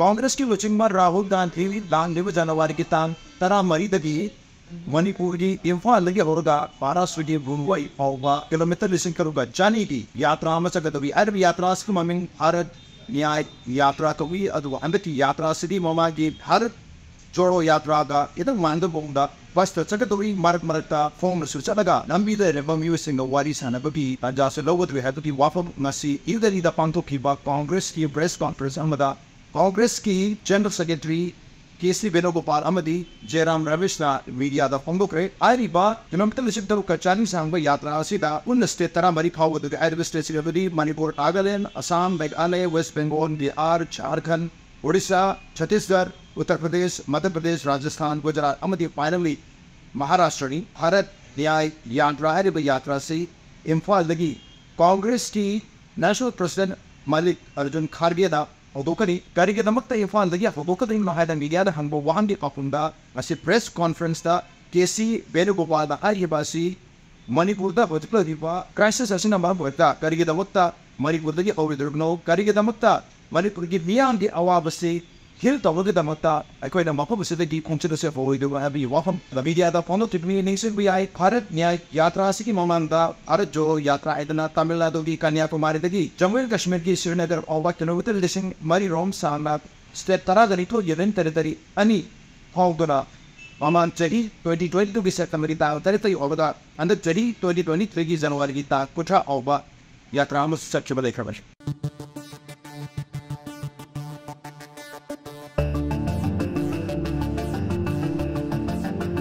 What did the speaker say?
कांग्रेस की लुचिंग राहुल गांधी लांग जनवरी की तांग तरा मरीदगी मणिपुर की इम्फाल लगी होगा महाराष्ट्र की बुंबई फाउबा किलोमीटर लिसिंग करुगा जानी की यात्रा में चगदवी अरब यात्रा से ममिंग भारत न्याय यात्रा कवी अदुवा अंदर यात्रा सिटी ममा की भारत जोड़ो यात्रा का इधर मांग बोंगा बस चगदवी मार्ग मरता फोम सुचलगा लंबी दे रेवम्यू सिंग वारी सानबी ताजा से लोगों है तो वाफम नसी इधर इधर पांतो की कांग्रेस की प्रेस कॉन्फ्रेंस अमदा कांग्रेस की जनरल सेक्रेटरी केसी वेणुगोपाल अमदी जयराम रमेश मीडिया फोंदोक्रे किलोमीटर लिसिंग तरुक चानी सांग यात्रा उन स्टेट तरा मरी फाउद state Manipur Nagaland Assam Meghalaya west Bengal Bihar Jharkhand Odisha Chhattisgarh Uttar Pradesh Madhya Pradesh Rajasthan Gujarat finally Maharashtra की भारत न्याय यात्रा यात्रा से इम्फाल लगी कांग्रेस की नेशनल प्रेसिडेंट मल्लिकार्जुन खड़गे होदोकनी करीगदमक्ता इम्फाल लगी होदोकदिंग हायदा मीडिया हंगबो वाहंगी पाकुंदा असी प्रेस कॉन्फ्रेंस दा केसी वेणुगोपाल हायबासी मणिपुर दा होजप्लदिबा क्राइसिस असिना माबोता करीगदमक्ता मणिपुर दगी होविदुरनो करीगदमक्ता मणिपुर की मियांगी अवाबसी हिल तवगदमक्ता अखोइना मफबसिदगी कोंचिदसे होविदुबा हबी वाफम द मीडिया दा फोनो टिप्पणी नेशन बी आई भारत न्याय यात्रा की ममांदा भारत जोड़ो यात्रा आयतना तमिलनाडु की कन्याकुमारी दगी जम्मू एंड कश्मीर की श्रीनगर ओबा किलोमीटर लिसिंग मरी रोम साना स्टेट तरागरितो येवेन तेरितरी अनि फाउदना ममान चरी 2022 की सेप्टेम्बर ता तरितई ओबदा अंदर चरी 2023 की जनवरी की ता कुठा ओबा यात्रा में सच्चे बदे खबर